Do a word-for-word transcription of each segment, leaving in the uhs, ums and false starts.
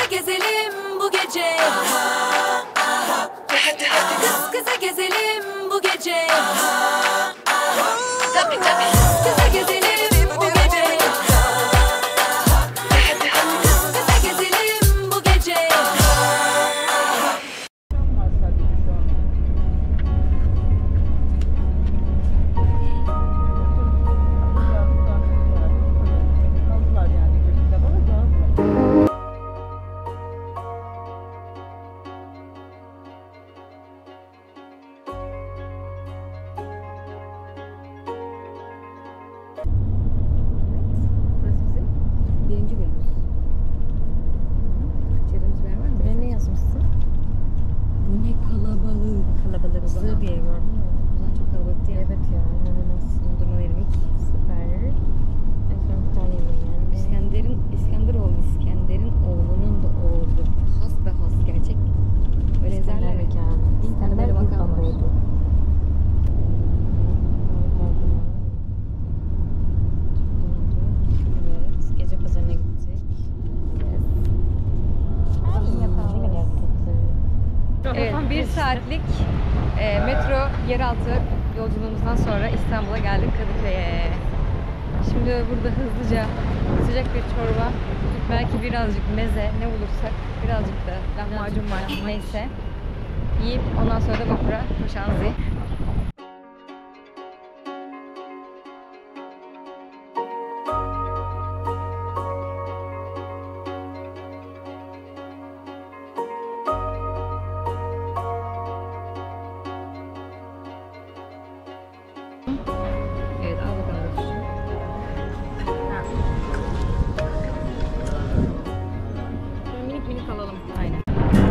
gezelim bu gece. Kız kıza gezelim bu gece. Tabii tabii. Kıza gezelim bu gece. Kıza gezelim bu gece. Bir saatlik e, metro yeraltı yolculuğumuzdan sonra İstanbul'a geldik, Kadıköy'e. Şimdi burada hızlıca sıcak bir çorba, belki birazcık meze, ne bulursak, birazcık da lahmacun var, neyse yiyip ondan sonra da vapura koşanızı. Evet, al bakalım. Minik minik alalım. Aynen.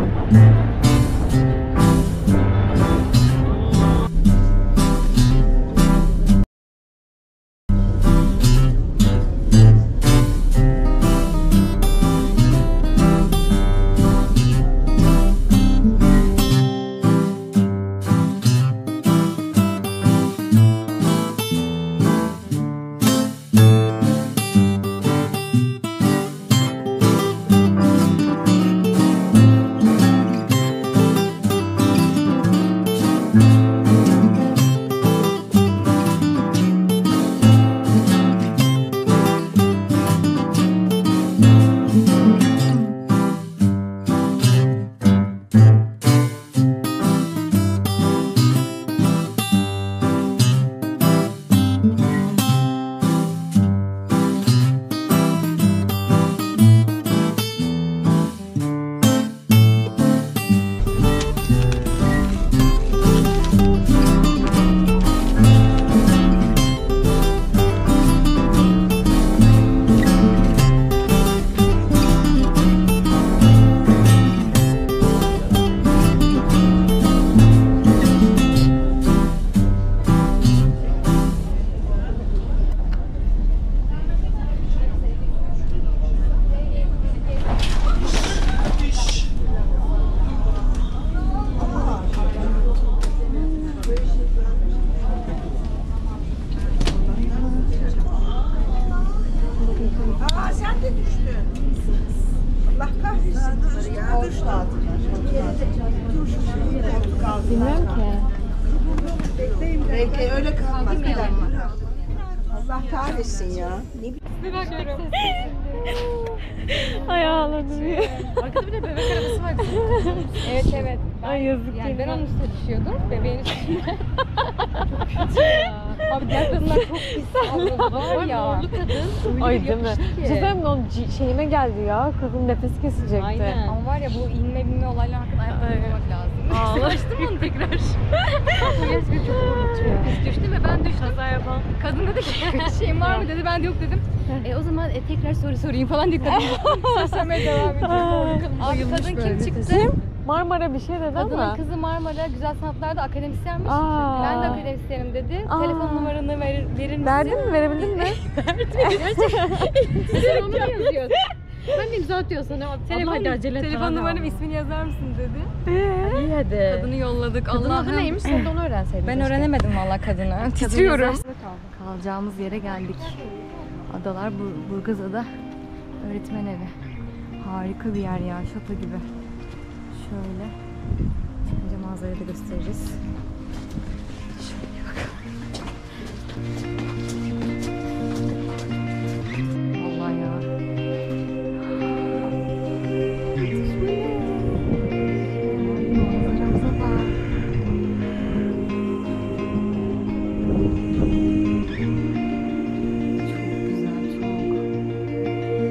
Bilmiyorum ki. Belki öyle kalmaz. Allah kahretsin ya. Ne bakıyorum. Ay ağladım ya. Arkada bir de bebek arabası var. Evet evet. Ay yazık. Yani ben onun üstüne düşüyordum. Bebeğin üstüne. Çok kötü ya. Abi diğer kadınlar çok pis. Var ya. Morlu kadın. Ay değil mi? Güzel mi? Onun şeyime geldi ya. Kadın nefes kesilecekti. Aynen. Ama var ya bu inme binme olaylar hakkında ayakta durmak lazım. Ağlaştım onu tekrar. Gerçekten çok korkutuyor. Biz düştü ve ben düştüm. Kaza yapan. Kadın dedi ki şeyin var mı dedi. Ben de yok dedim. E o zaman e, tekrar soru sorayım falan diye kadın. Soru sormaya devam ediyor. Abi kadın kim çıktı? Marmara bir şey dedi Kadının ama. kızı Marmara Güzel Sanatlar'da akademisyenmiş. Aa. Ben de akademisyenim dedi. Aa. Telefon numaranı verir, verir misin? Verdin mi? Verebildin mi? Sen onu mu yazıyorsun? Ben de imza atıyorsun. Telefon, telefon numaramı ismini yazar mısın dedi. Ee? İyi hadi. Kadını yolladık. Kadının Allah'ım. adı neymiş? Sen de onu öğrenseydin. Ben keşke. öğrenemedim valla kadını. Titriyorum. Kalacağımız yere geldik. Adalar Bur Burgazada Öğretmen Evi. Harika bir yer ya, şato gibi. Şöyle çıkınca manzarayı da gösteririz. Şöyle bakalım. Vallahi ya. Manzaramıza bak. Çok güzel, çok.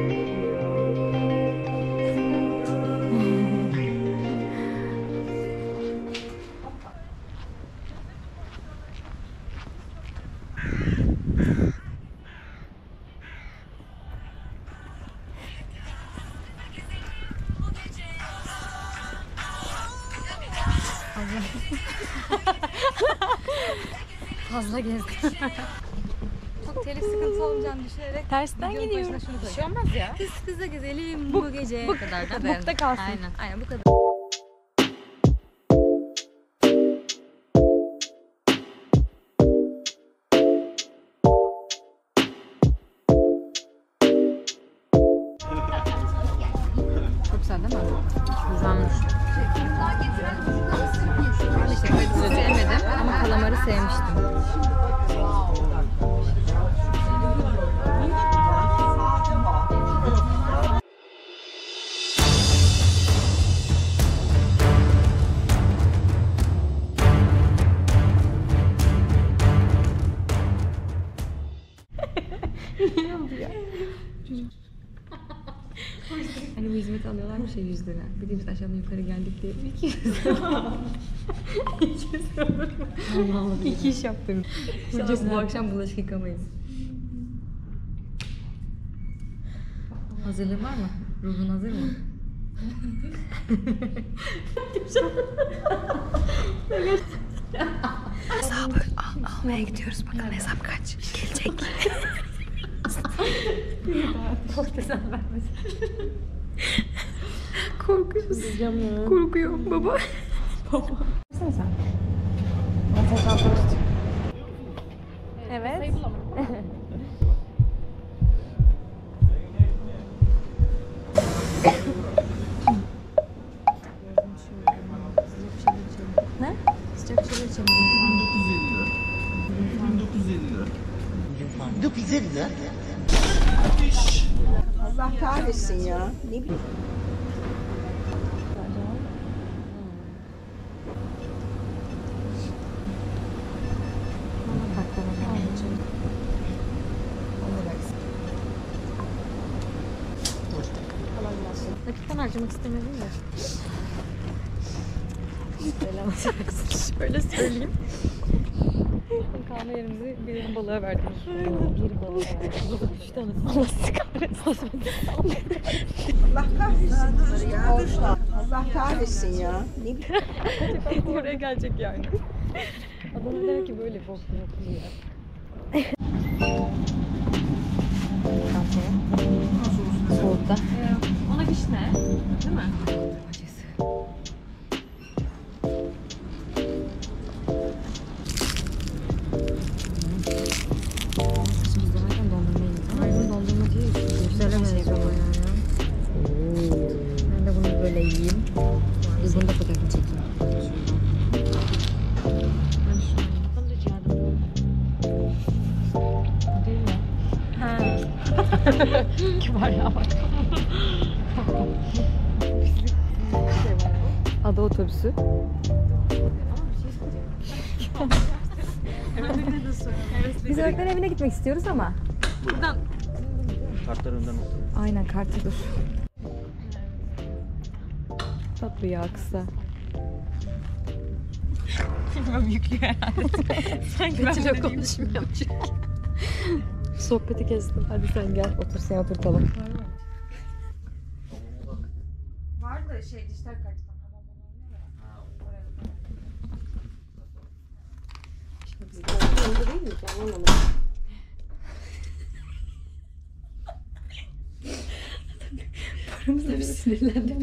Fazla gezdim. Çok telif sıkıntı olmayacağını düşünerek Tersten videonun gidiyorum. başına şunu Bir şey olmaz ya. Kız kıza gezelim bu, gece. Bu kadar da Bukta kalsın. Aynen, aynen bu kadar. Çok güzel değil mi? Güzelmiş. Ben işte kalitesi sevmedim ama kalamarı sevmiştim. Ne oldu ya? Hani bu hizmeti alıyorlarmış ya yüz lira. Bir de biz aşağıdan yukarı geldik diye iki yüz lira. iki yüz lira olur mu? Allah Allah. İki iş yaptım. İnşallah bu akşam bulaşık yıkamayız. Hazırlığın var mı? Ruhun hazır mı? Hesabı al, almaya gidiyoruz. Bakalım hesap kaç? Gelecek. Korktusan vermesin. Korkuyoruz. Korkuyorum baba. Baba. Sen sen. Evet. Ne? Sıcak bir şeyler içelim. dokuz yüz elli lira. Allah kahretsin ya. Ne bileyim. Nakitten harcamak istemedim de. Selam versin. Şöyle söyleyeyim. Kahve yerimizi bir balığa verdik. Bir balığa verdik. Üç tane. Allah kahretsin. Allah kahretsin bunları ya. Allah kahretsin ya. Ne bileyim. Oraya gelecek yani. Adana der ki böyle bok boklu ya. Soğukta. Ona vişne. Değil mi? Acısı. Saçımız dönerken dondurma yedik. Ama bizim dondurma değil. Güzel benziyor bayağı ya. Ben de bunu böyle yiyeyim. Dur bunu da fotoğrafını çekeyim. Ben şunu yiyeyim. Değil mi? Ha. Kibar ya bak. Ada otobüsü. Biz öğretmen evine gitmek istiyoruz ama. Buradan. Kartlar önden oldu. Aynen kartı dur. Tatlı ya kısa. Bilmem yüklüyor herhalde. Sanki ben Çok de konuşmuyorum çünkü. Sohbeti kestim. Hadi sen gel. Otur sen oturtalım. Var da şey dijital karttan ama Paramızla bir sinirlendim.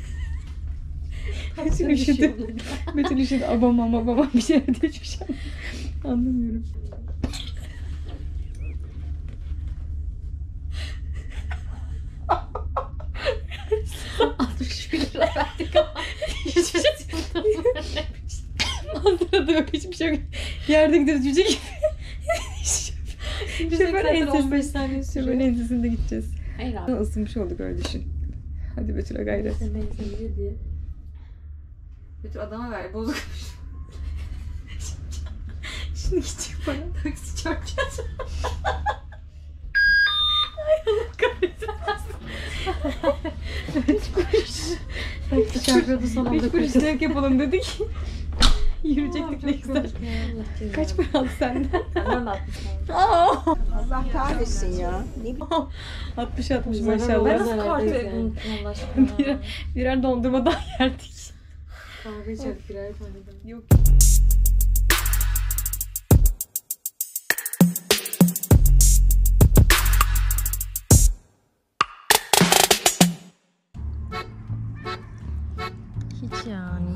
Bütün üşüdü. Bütün üşüdü. Abam ama babam bir şey diye hiçbir şey anlamıyorum. altmış bir lira verdik ama hiçbir şey manzarada yok, hiçbir şey yok. Yerde gidiyoruz cüce gibi. Şoför on beş saniye Şoförün sürüyor. ensesinde gideceğiz. Hayır abi. Isınmış olduk, öyle düşün. Hadi Betül'e gayret. Sen benziyor diye. Betül adama ver, bozuk. Şimdi gidecek bana taksi çarpacağız. Ay Allah kahretsin. Üç kuruş. Taksi çarpıyordu son anda. Üç kuruş zevk yapalım dedik. Yürüyecektik ne güzel. Kaç para aldı senden? Senden de altmış tane. Aa! Allah kahretsin ya. Ne bileyim. altmış altmış Ben maşallah. nasıl kartı unuttum Allah aşkına. Birer, birer dondurma daha yerdik. Kahve içerdik birer tane daha. Yok. Hiç yani.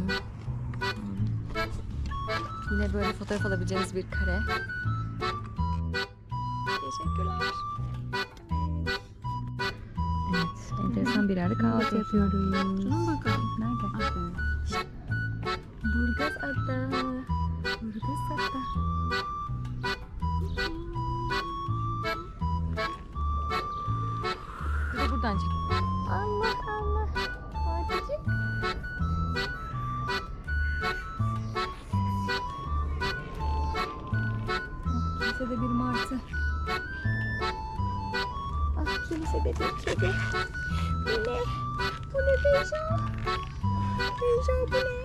Yine böyle fotoğraf alabileceğiniz bir kare. Teşekkürler. Evet, enteresan bir yerde kahvaltı yapıyoruz. Şuna bakalım. Nerede? Burgaz Ada. Burgaz Ada. Bir de buradan çık. Allah Allah. Adicik. Ah, kilisede bir martı. Ah, kilisede bir kedi. Bu ne? Bu ne Beyza? Beyza bu ne?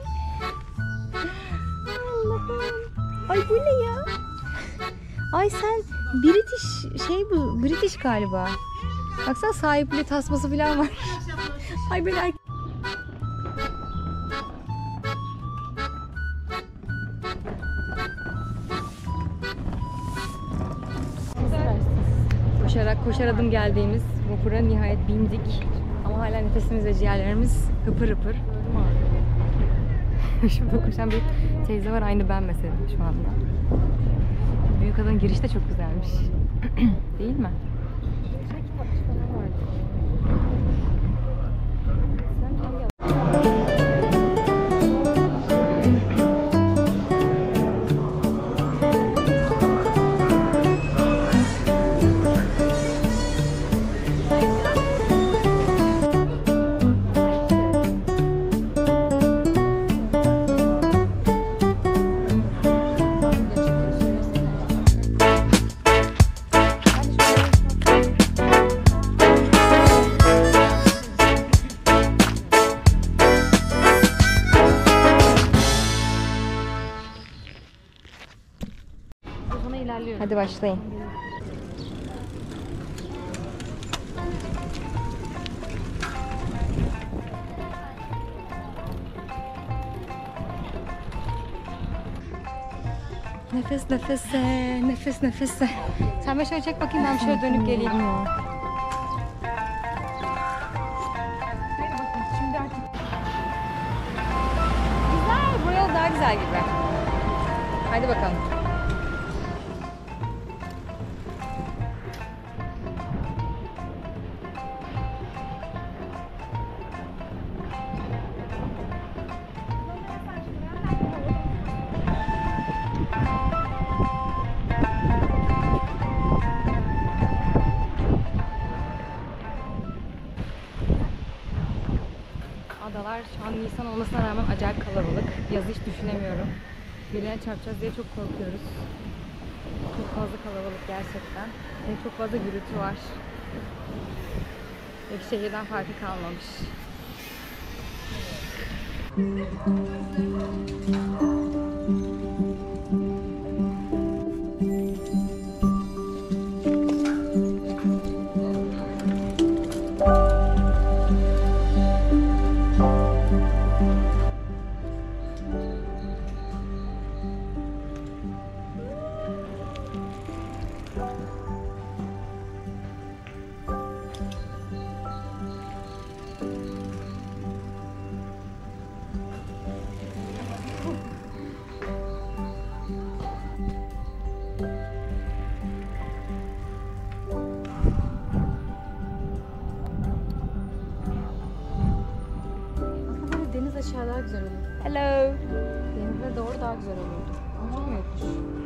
Allah'ım. Ay bu ne ya? Ay sen British şey bu. British galiba. Baksana sahipli tasması falan var. Ay ben erkek. Koşarak koşar adım geldiğimiz vapura nihayet bindik. Ama hala nefesimiz ve ciğerlerimiz hıpır hıpır. Şurada koşan bir teyze var, aynı ben mesela şu anda. Büyük adanın girişi de çok güzelmiş. Değil mi? Hadi başlayın. Nefes nefese, nefes nefese. Sen bir şöyle çek bakayım, ben şöyle dönüp geleyim. Hadi bakalım, şimdi artık. Güzel, buraya daha güzel gibi. Hadi bakalım. Adalar şu an Nisan olmasına rağmen acayip kalabalık. Yazı hiç düşünemiyorum. Birine çarpacağız diye çok korkuyoruz. Çok fazla kalabalık gerçekten. Ve çok fazla gürültü var. Peki şehirden farkı kalmamış. aşağı daha güzel olur. Hello. Denize doğru daha güzel olurdu. Ama olmuyormuş.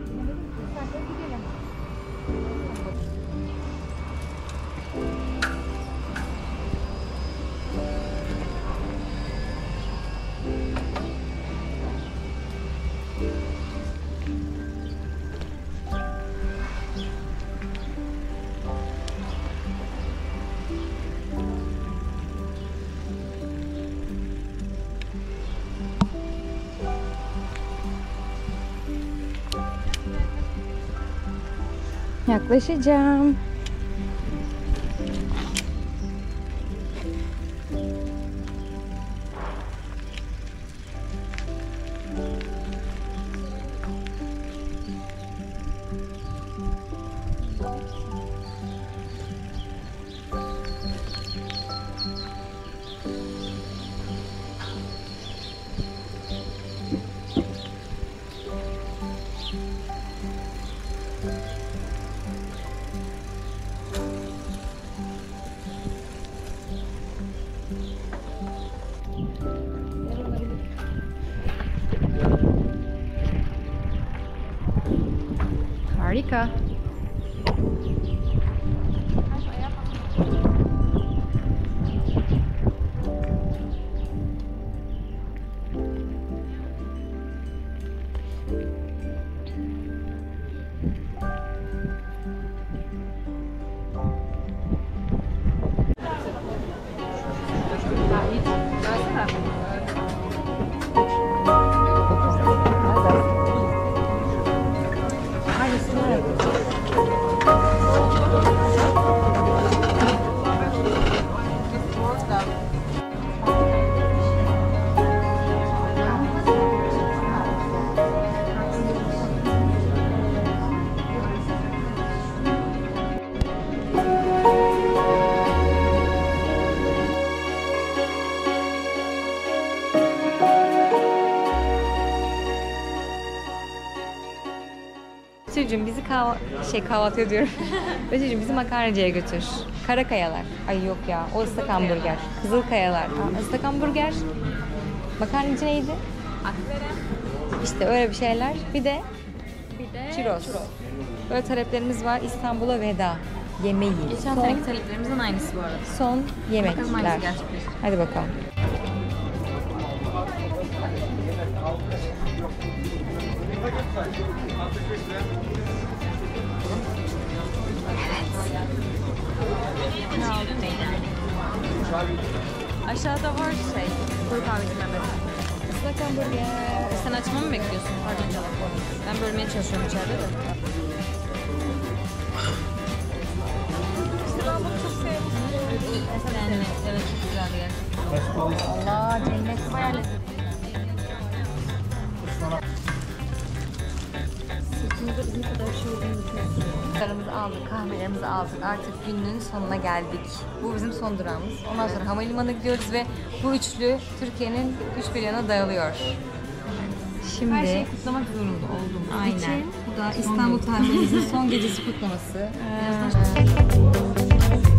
Yaklaşacağım. Harika. Betül'cüm bizi kahv şey kahvaltı ediyorum. Betül'cüm bizi makarnacıya götür. Karakayalar. Ay yok ya. O ıslak hamburger. Kızılkayalar. Ha, ıslak hamburger. Makarnacı neydi? Akvere. İşte öyle bir şeyler. Bir de bir de churros. Böyle taleplerimiz var. İstanbul'a veda. Yemeği. Geçen Son, seneki taleplerimizin aynısı bu arada. son yemekler. Bakalım hangisi gerçekleşecek. Hadi bakalım. Ne aldın neyden? Aşağıda var şey. Koyu kahveci Mehmet. Islak hamburger. Sen açmamı mı bekliyorsun? Pardon canım. Ben bölmeye çalışıyorum içeride de. Yani evet çok güzeldi gerçekten. Allah cennet. Bayağı lezzetli. Sırtımızda bizim kadar şey olduğunu düşünüyorsun. Kahvelerimizi aldık, kahvelerimizi aldık. Artık günün sonuna geldik. Bu bizim son durağımız. Ondan sonra havalimanına gidiyoruz ve bu üçlü Türkiye'nin üç bir yana dağılıyor. Şimdi Her şeyi kutlamak zorunda oldum. Aynen. için bu da İstanbul tatilimizin son gecesi kutlaması. Birazdan